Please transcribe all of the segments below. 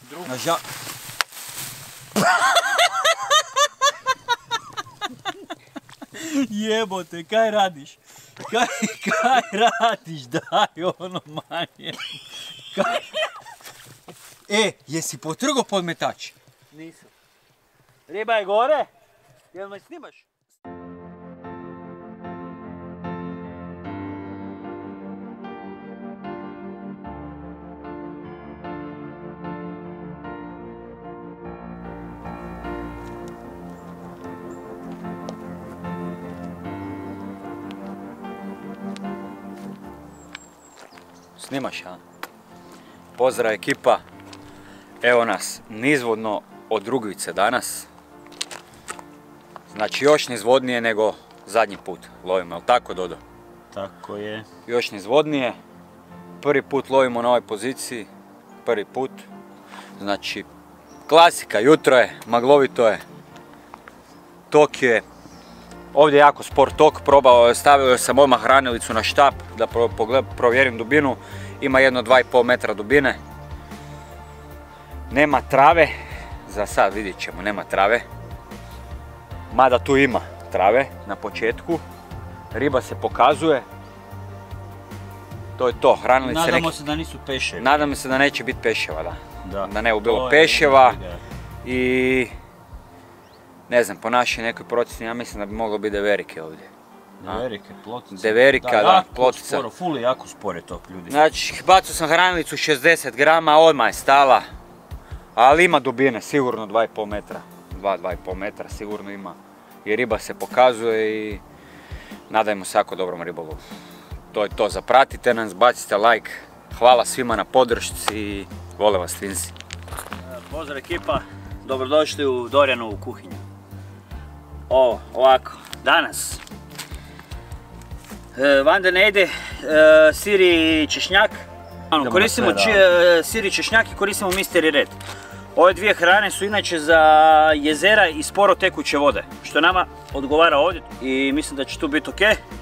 Jebote, kaj radiš? Kaj radiš? Daj ono manje. Jesi potrgo podmetač? Nisam. Riba je gore? Jel me snimaš? Snimaš, a? Pozdrav ekipa. Evo nas nizvodno od Drugovice danas. Znači još nizvodnije nego zadnji put lovimo, jel' tako, Dodo? Tako je. Još nizvodnije. Prvi put lovimo na ovoj poziciji. Prvi put. Znači, klasika, jutro je, maglovito je. Tok je. Ovdje je jako spor tok, stavio sam odmah hranilicu na štap da provjerim dubinu. Ima jedno 2,5 metra dubine. Nema trave, za sad vidjet ćemo, nema trave. Mada tu ima trave na početku. Riba se pokazuje. To je to, hranilice neki... Nadamo se da nisu peševi. Nadamo se da neće biti peševa, da. Da ne bi bilo peševa. I... ne znam, po našoj nekoj procjeni, ja mislim da bi moglo biti deverike ovdje. Deverike, plotica. Deverika, da, plotica. Ful je jako spore to, ljudi. Znači, bacio sam hranilicu 60 grama, odmah je stala. Ali ima dubine, sigurno 2,5 metra. 2,5 metra sigurno ima. I riba se pokazuje i nadajmo se jako dobrom ribolovu. To je to, zapratite nas, bacite like. Hvala svima na podršci i vole vas Twinsi. Pozdrav ekipa, dobrodošli u Dorjanovu kuhinju. Ovako, danas Vanda ne ide sir i češnjak. Koristimo sir i češnjak i koristimo Mystery Red. Ove dvije hrane su inače za jezera i sporo tekuće vode, što nama odgovara ovdje i mislim da će tu biti ok.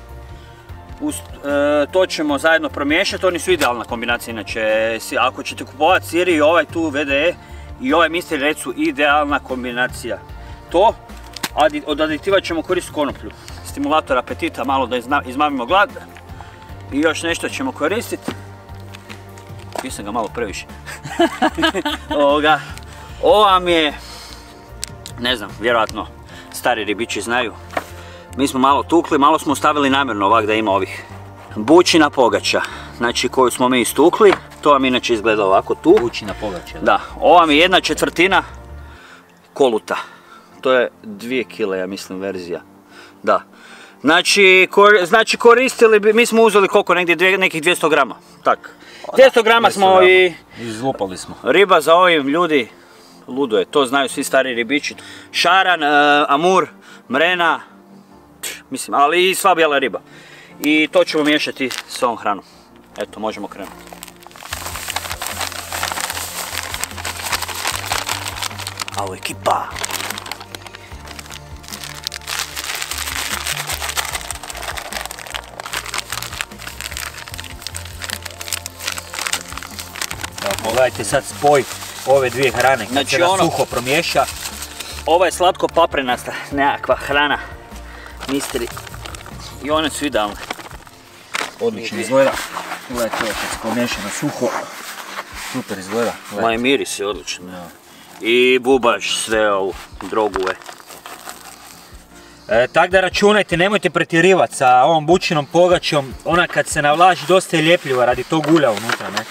To ćemo zajedno promiješati, oni su idealna kombinacija inače. Ako ćete kupovati sir i ovaj tu VDE i ovaj Mystery Red su idealna kombinacija. To, od aditiva ćemo koristiti konoplju. Stimulator apetita, malo da izmamimo glad. I još nešto ćemo koristiti. Nisam ga malo previše. Ovo vam je, ne znam, vjerojatno stari ribiči znaju. Mi smo malo tukli, malo smo stavili namjerno ovak da ima ovih bućina pogača. Znači koju smo mi istukli, to vam inače izgleda ovako tu. Bućina pogača. Da, ovo vam je 1/4 koluta. To je 2 kg, ja mislim, verzija. Da. Znači koristili bi, mi smo uzeli koliko, negdje nekih 200 grama. Tak. 200 grama smo i... izlupali smo. Riba za ovim, ljudi, ludo je, to znaju svi stari ribiči. Šaran, amur, mrena, mislim, ali i sva bijela riba. I to ćemo miješati s ovom hranom. Eto, možemo krenuti. Alo ekipa! Pogledajte sad spoj ove dvije hrane kad se na suho promiješa. Ovo je slatko paprenasta nekakva hrana. Mystery. I one su idealne. Odlično izgleda. Gledajte ovo kad se promiješa na suho. Super izgleda. Moj miris je odličan. I bubaš sve ovu drogu. Tako da računajte, nemojte pretjerivati sa ovom bućinom pogačom. Ona kad se navlaži dosta je ljepljiva radi tog ulja unutra, ne?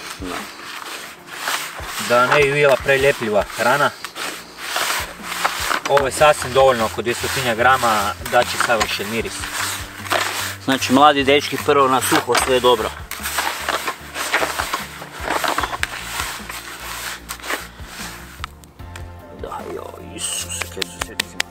Da ne bi bila preljepljiva hrana. Ovo je sasvim dovoljno, oko 200 grama, da će savršen miris. Znači mladi dečki prvo na suho, sve je dobro. Da, joj, Isuse, kaj su se recimo.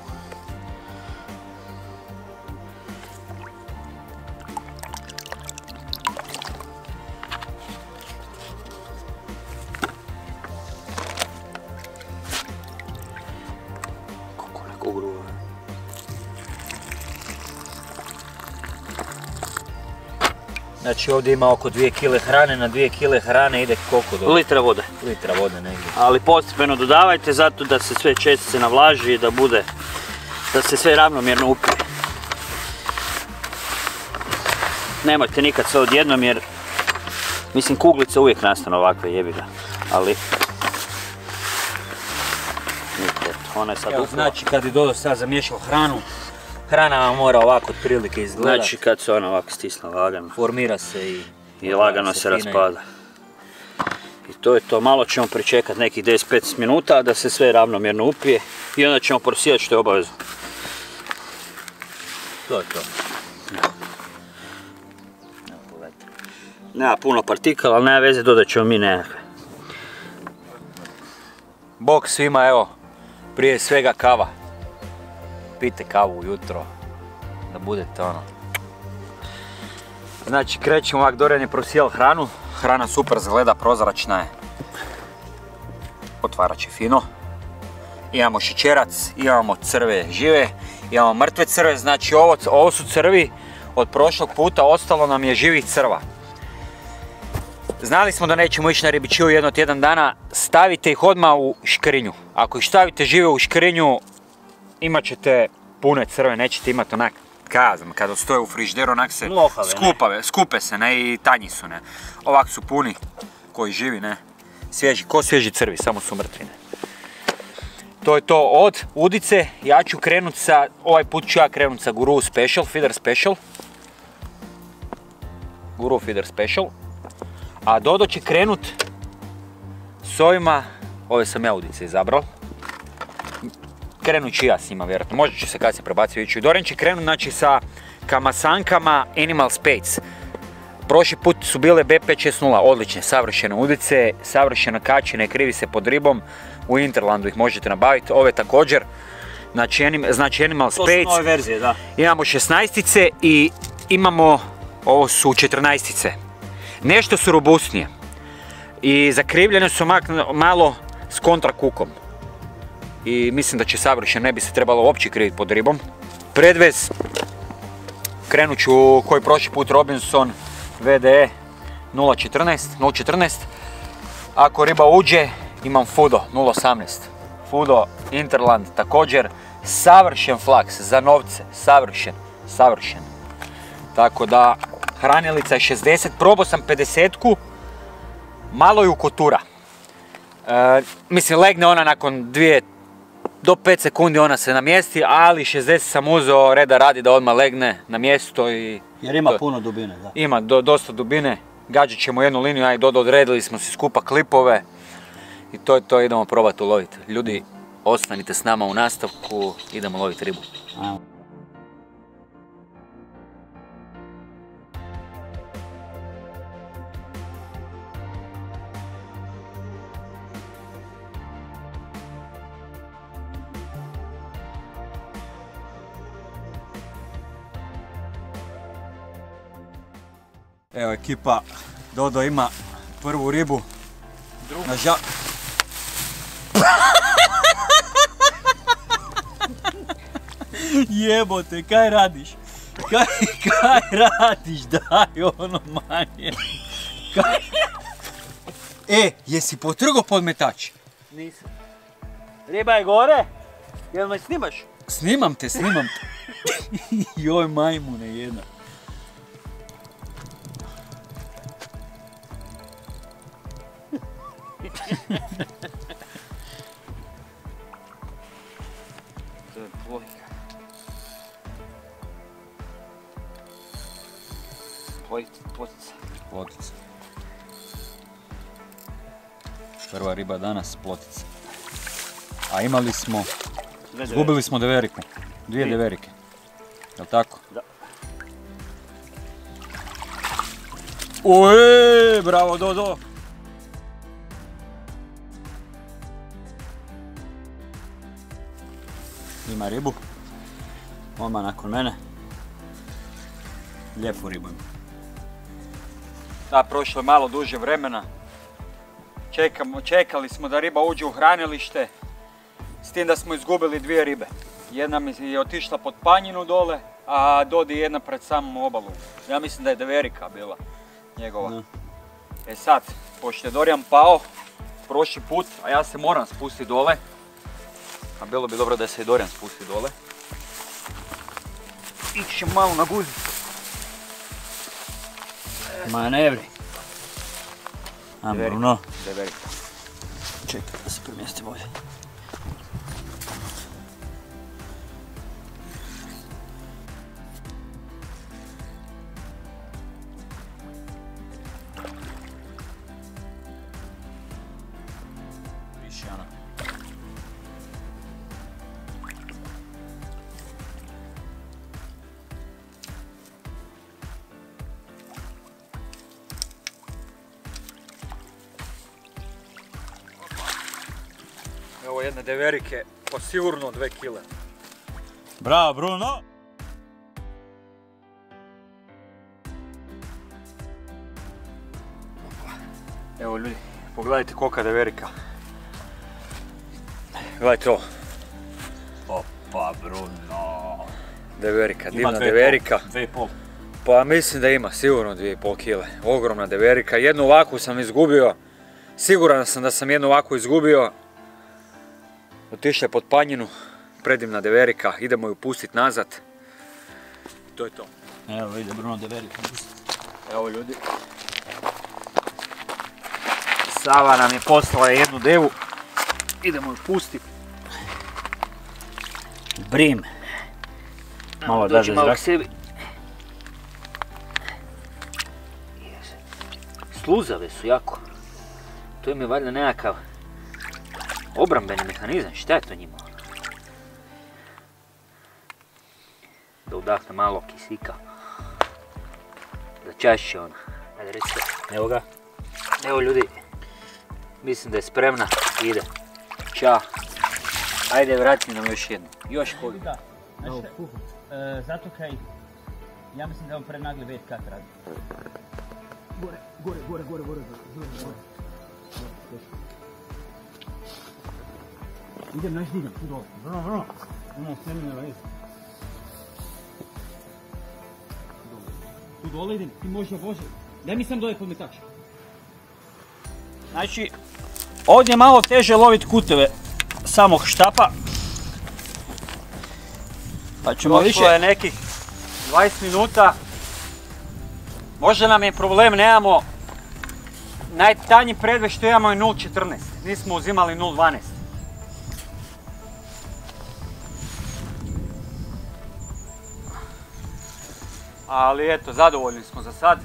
Znači ovdje ima oko 2 kg hrane, na 2 kg hrane ide koliko dobro? Litra vode. litra vode negdje. Ali postepeno dodavajte zato da se sve čestice navlaži i da se sve ravnomjerno upije. Nemojte nikad sve odjednom jer mislim kuglice uvijek nastane ovakve, jebi ga. Ali ona je sad upila. Znači kad je Dodo sad zamiješao hranu, hrana vam mora ovako otprilike izgledati. Znači kad se ona ovako stisne lagano. Formira se i lagano se raspada. I to je to, malo ćemo pričekati nekih 10-15 minuta da se sve ravnomjerno upije i onda ćemo prosijati što je obavezno. To je to. Nema puno partikala, ali nema veze, dodat ćemo mi nekakve. Bog svima, evo, prije svega kava. Pijte kavu ujutro, da budete ono. Znači krećemo ovak, Dorijan je prosijal hranu. Hrana super izgleda, prozračna je. Otvarač je fino. Imamo šećerac, imamo crve žive, imamo mrtve crve, znači ovo su crvi od prošlog puta, ostalo nam je živih crva. Znali smo da nećemo ići na ribičiju jedno tjedan dana, stavite ih odmah u škrinju. Ako ih stavite žive u škrinju, imat ćete pune crve, nećete imati onak, kazam, kada stoje u frižderu, onak se skupe se, ne, i tanji su, ne. Ovak su puni, koji živi, ne, svježi, ko svježi crvi, samo su mrtvi, ne. To je to od udice, ja ću krenut sa, ovaj put ću ja krenut sa Guru Special, Feeder Special. Guru Feeder Special. A Dodo će krenut s ovima, ove sam ja udice izabrao. Krenut ću ja s njima vjerojatno, možda ću se kasnije prebaciti ići. Dorijan će krenut znači sa Kamasankama Animal Spades. Prošli put su bile B560, odlične, savršene udice, savršeno kači, ne krivi se pod ribom. U Interlandu ih možete nabaviti, ove također. Znači Animal Spades. To su nove verzije, da. Imamo 16-ice i imamo, ovo su 14-ice. Nešto su robustnije. I zakrivljene su malo s kontrakukom. I mislim da će savršeno, ne bi se trebalo uopće kriviti pod ribom. Predvez, krenut ću koji prošli put Robinson VDE 0.14. Ako riba uđe, imam Fudo 0.18. Fudo Interland također, savršen flaks za novce, savršen. Tako da, hranilica je 60, probao sam 50-ku, malo ju kotura. Mislim, legne ona nakon 2 do 5 sekundi, ona se namjesti, ali 60 sam uzeo reda radi da odmah legne na mjesto i... Jer ima puno dubine, da. Ima dosta dubine, gađat ćemo jednu liniju, ja i Dodo odredili smo si skupa klipove. I to je to, idemo probati uloviti. Ljudi, ostanite s nama u nastavku, idemo loviti ribu. Evo ekipa, Dodo ima prvu ribu. Jebote, kaj radiš? Kaj radiš, daj ono manje. Jesi potrgo podmetač? Nisam. Riba je gore? Jel me snimaš? Snimam te. Joj, majmune jedna. To je plojka. Plotica. Prva riba danas, plotica. A imali smo, izgubili smo deveriku. 2 deverike. Jel' tako? Da. Oje, bravo Dodo! Ima ribu. Odmah nakon mene. Lijepu ribu ima. Da, prošlo je malo duže vremena. Čekali smo da riba uđe u hranilište. S tim da smo izgubili 2 ribe. Jedna mi je otišla pod Panjinu dole, a Dodi jedna pred samom obalu. Ja mislim da je deverika bila njegova. E sad, pošto je Dorijan pao, prošli put, a ja se moram spustiti dole. A bilo bi dobro da se i Dorijan spusti dole. Ići ćemo malo na guzi. Manevri. Ajmo, Bruno. Deverika. Čekaj da se premjestim ovdje. Više ono. Evo jedne deverike, pa sigurno 2 kile. Bravo, Bruno! Evo ljudi, pogledajte kolika deverika. Gledajte ovo. Opa, Bruno! Deverika, divna deverika. 2,5. Pa mislim da ima sigurno 2,5 kile. Ogromna deverika. Jednu ovakvu sam izgubio. Siguran sam da sam jednu ovakvu izgubio. Otišla je pod panjinu. Predivna deverika. Idemo ju pustiti nazad. To je to. Evo vidi Bruno deverika. Evo ljudi. Sava nam je poslala jednu devu. Idemo ju pustiti. Brim. Malo daže zrak. Sebi. Sluzave su jako. To im je valjda nekakav obrambeni mehanizam. Šta je to njima? Da udahne malo kisika. Da čašće ona. Ajde recite. Evo ga. Evo ljudi. Mislim da je spremna. Ide. Ćao. Ajde vrati nam još jednu. Još koju. Da, znači, zato kaj, ja mislim da vam prenagli vet kak radi. Gore. Idem, znaš di idem, tu dole. Bruno, snemi na vez. Tu dole idem, ti može, daj mi sam dole podmetač. Znači, ovdje je malo teže loviti kuteve samog štapa. Pa ćemo više... Prošlo je nekih 20 minuta. Možda nam je problem, nemamo... Najtanji predveć što imamo je 0,14. Nismo uzimali 0,12. Ali eto, zadovoljni smo za sad.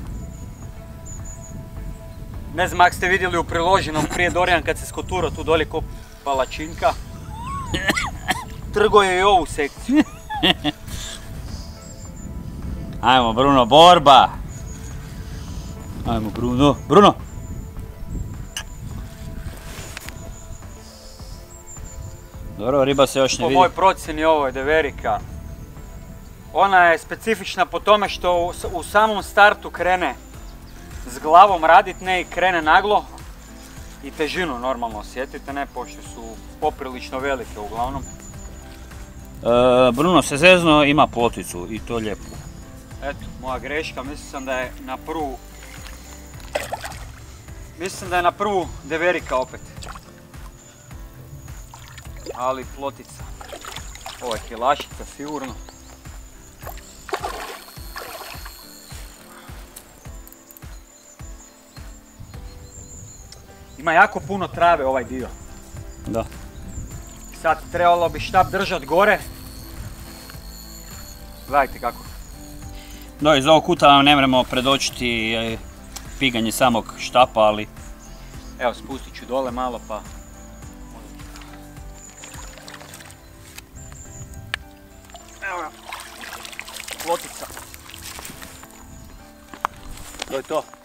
Ne znam ako ste vidjeli u priloženom prije Dorijan kad se skoturao tu dolje ko palačinka. Trgo je i ovu sekciju. Ajmo Bruno, borba! Ajmo Bruno! Dobro, riba se još ne vidi. Po moj procjeni ovo je deverika. Ona je specifična po tome što u samom startu krene s glavom radit, ne i krene naglo. I težinu normalno osjetite, ne, pošto su poprilično velike uglavnom. Bruno se zezno, ima ploticu i to lijepo. Eto, moja greška, mislim da je na prvu deverika opet. Ali plotica. Ovo je kilašica sigurno. Ima jako puno trave ovaj dio. Da. Sad trebalo bi štap držat gore. Gledajte kako. Da, iz ovog kuta ne možemo predočiti piganje samog štapa, ali... Evo, spustit ću dole malo pa... Evo ga. Plotica. To je to.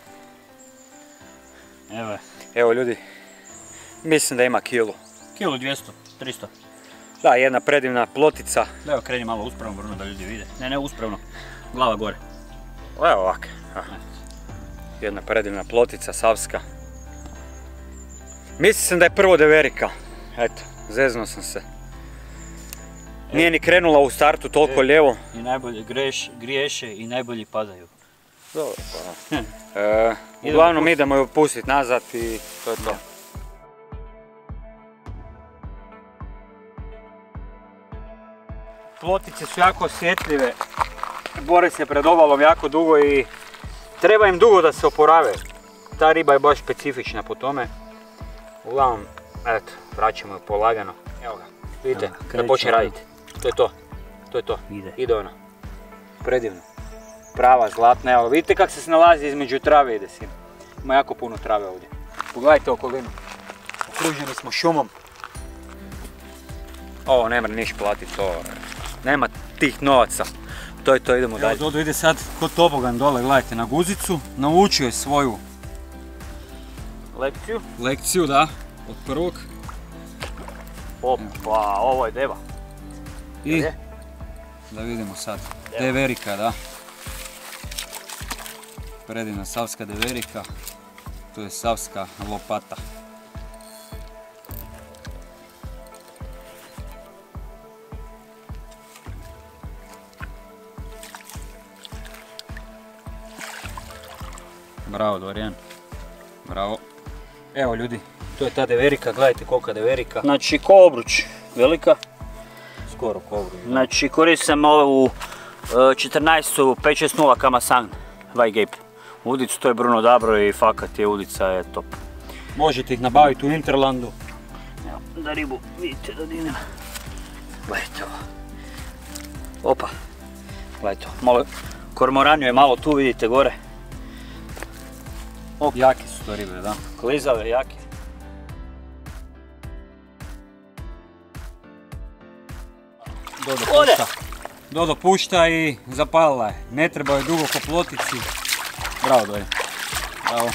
Evo je. Evo ljudi, mislim da ima kilu. Kilo 200, 300. Da, jedna predivna plotica. Evo, kreni malo uspravno, Bruno, da ljudi vide. Ne, uspravno. Glava gore. Evo ovak. Jedna predivna plotica, savska. Mislim da je prvo deverika. Eto, zeznuo sam se. Nije ni krenula u startu toliko lijevo. I najbolje griješe i najbolji padaju. Dobro, pa. Uglavnom idemo ju pustiti nazad i to je to. plotice su jako osjetljive, bore se pred obalom jako dugo i treba im dugo da se oporave. Ta riba je baš specifična po tome. Uglavnom, eto, vraćamo ju polagano. Evo ga, vidite, da počne raditi. To je to, to je to. Ide ona. Predivno. Prava, zlatna, evo, vidite kako se nalazi između trave ide sin. Ima jako puno trave ovdje. Pogledajte okolinu. Okruženi smo šumom. Ovo ne mora niš platiti, to nema tih novaca. To je to, idemo dalje. Dodo ide sad kod tobogan dole, gledajte, na guzicu. Naučio je svoju lekciju, da, od prvog. Opa, ovo je deva. I da vidimo sad, deverika, da. Predivna savska deverika, to je savska lopata. Bravo Dorijan, bravo. Evo ljudi, to je ta deverika, gledajte kolika deverika. Znači ko obruč, velika. Skoro ko obruč. Znači koristim sam ovu 14 560 Kamasan Vajgape. Udicu, to je Bruno Dabro i fakat je udica je top. Možete ih nabaviti u Interlandu. Evo, da ribu vidite da dinem. Gledajte ovo. Opa, gledajte ovo. Malo, kormoranju je malo tu, vidite gore. Jaki su to ribe, da. Klizave, jaki. Dodo pušta i zapalila je. Ne treba je dugo po plotici. Bravo Dorijan. Bravo.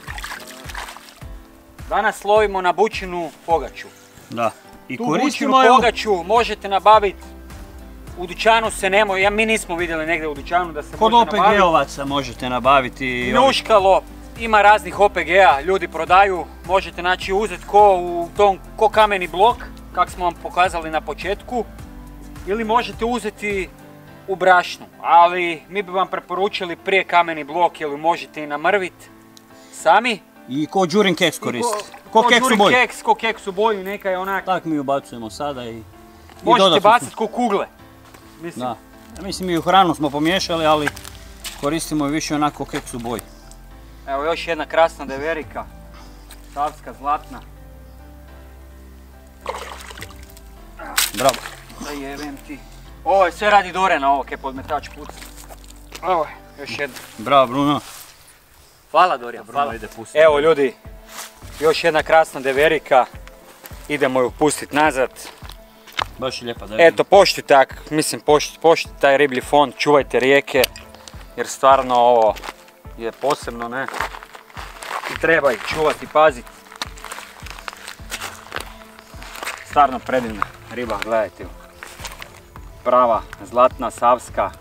Danas lovimo na bućinu pogaču. Da. I tu bućinu pogaču možete nabaviti. U dućanu se nemoj, mi nismo vidjeli negdje u dućanu da se može nabaviti. Kod OPG-ovaca možete nabaviti. Njuškalo, ima raznih OPG-a, ljudi prodaju. Možete naći uzeti ko kameni blok, kak smo vam pokazali na početku. Ili možete uzeti u brašnu, ali mi bi vam preporučili prije kameni blok jer možete i namrviti sami. I ko džurin keks koristiti. Ko keks u boju, neka je onak. Tak mi ubacujemo sada i... Možete baciti ko kugle. Mislim. Da. Mislim i u hranu smo pomiješali, ali koristimo i više onako keks u boji. Evo još jedna krasna deverika. Savska, zlatna. Bravo. Da jebem ti. Ovo je sve radi Dorena, ovo kaj podmetač puca. Ovo je, još jedna. Bravo Bruno. Hvala Dorijan, hvala. Evo ljudi, još jedna krasna deverika. Idemo ju pustiti nazad. Baš je lijepa deverika. Eto, poštite, mislim poštite taj riblji fond, čuvajte rijeke. Jer stvarno ovo je posebno, ne? I treba ih čuvati, paziti. Stvarno predivna riba, gledajte ju. Prava, zlatna, savska,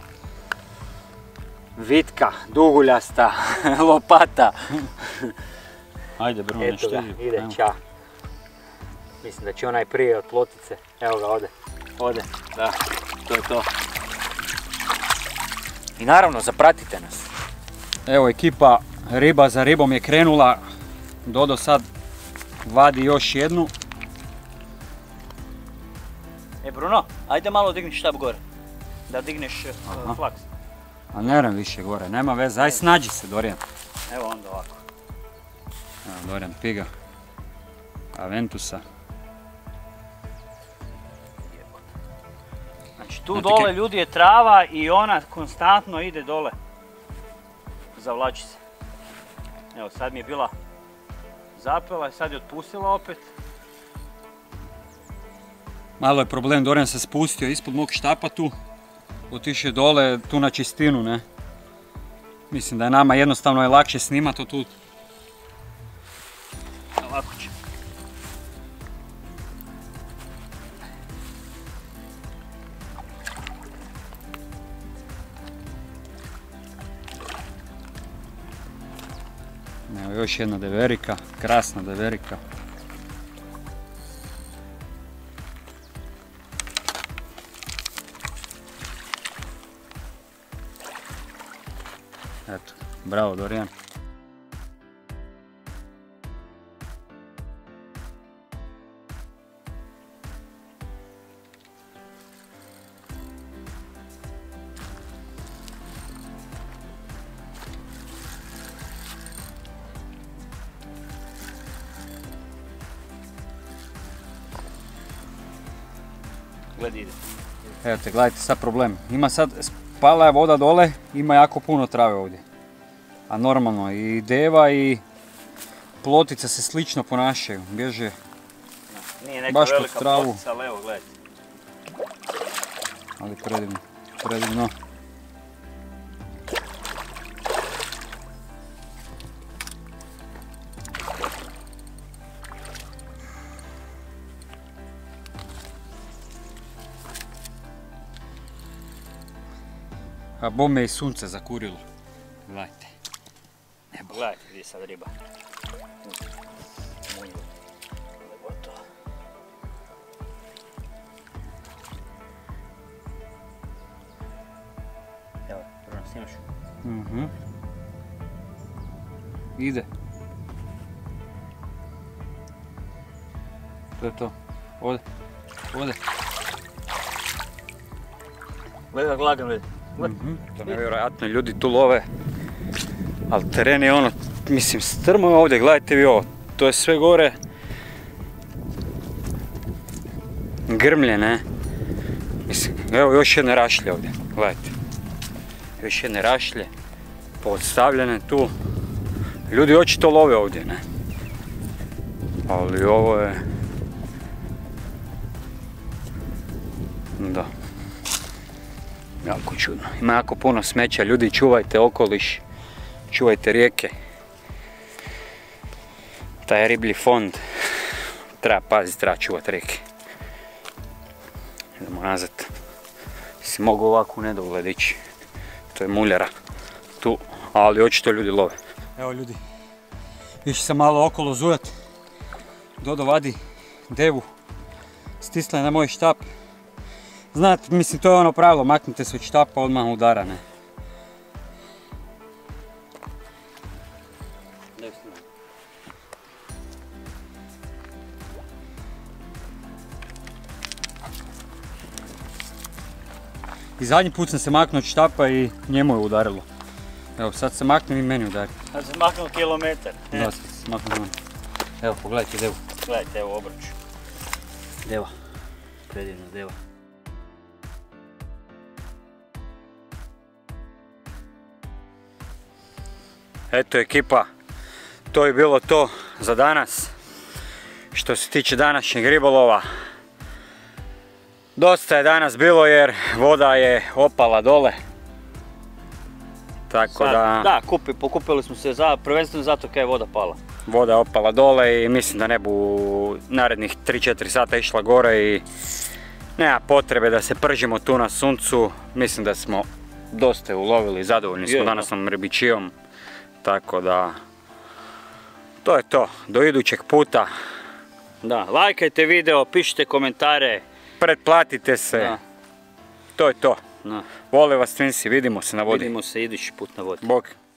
vitka, duguljasta, lopata. Ajde Bruno, eto ga, ide, ča. Mislim da će onaj prije od plotice. Evo ga, ode, da, to je to. I naravno, zapratite nas. Evo ekipa riba za ribom je krenula. Dodo sad vadi još jednu. Bruno, ajde malo digni štab gore. Da digneš flaks. A ne rem više gore, nema veze. Aj snađi se Dorijan. Evo onda ovako. Evo Dorijan piga. Aventusa. Znači tu dole ljudi je trava i ona konstantno ide dole. Zavlači se. Evo sad mi je bila zapela i sad je otpustila opet. Malo je problem, Dorijan se spustio ispod mog štapa tu. Otišao dole, tu na čistinu, ne. Mislim da je nama jednostavno je lakše snimati to tu. Ovako će. Evo još jedna deverika, krasna deverika. Eto, bravo Dorijan. Gledaj ide. Evo te, gledajte sad problem. Ima sad, spala je voda dole, ima jako puno trave ovdje. A normalno, i deva i plotica se slično ponašaju, bježe Nije neka baš pod velika travu. plotica, ali evo gledajte. Ali predivno. A bome i sunce zakurilo. Gledajte. Nebo. Gledajte gdje je sad riba. Gotovo. Evo, prvo nas snimaš. Ide. To je to. Ode. Gledaj, lagano ide. To nevjerojatno, ljudi tu love. Ali teren je ono, mislim, strmo je ovdje, gledajte vi ovo. To je sve gore. Grmlje, ne? Mislim, evo još jedne rašlje ovdje, gledajte. Još jedne rašlje. Podstavljene tu. Ljudi očito love ovdje, ne? Ali ovo je... Da. Jako čudno. Ima jako puno smeća. Ljudi, čuvajte okoliš. Čuvajte rijeke. Taj riblji fond. Treba paziti, treba čuvati rijeke. Idemo nazad. Si mogu ovako u nedogled ići. To je muljara. Tu. Ali očito ljudi love. Evo ljudi. Išli sam malo okolo zujat. Dodo vadi devu. Stisla je na moj štap. Znate, mislim, to je ono pravilo, maknite se od štapa, odmah udara, ne? I zadnji put sam se maknuo od štapa i njemu je udarilo. Evo, sad se maknem i meni udari. Sad se maknuo kilometar. Da, sad se maknuo. Evo, pogledajte devu. Gledajte, evo obruč. Deva. Predivna deva. Eto ekipa, to je bilo to za danas. Što se tiče današnjeg ribolova. Dosta je danas bilo jer voda je opala dole. Tako da... Da, pokupili smo se prvenstveno zato kaj je voda pala. Voda je opala dole i mislim da ne bu narednih 3-4 sata išla gore i nema potrebe da se pržimo tu na suncu. Mislim da smo dosta ulovili, zadovoljni smo danas nam ribičijom. Tako da, to je to, do idućeg puta. Da, lajkajte video, pišite komentare. Pretplatite se, Da. To je to. Da. Vole vas Twinsi, vidimo se na vodi. Vidimo se idući put na vodi. Bog.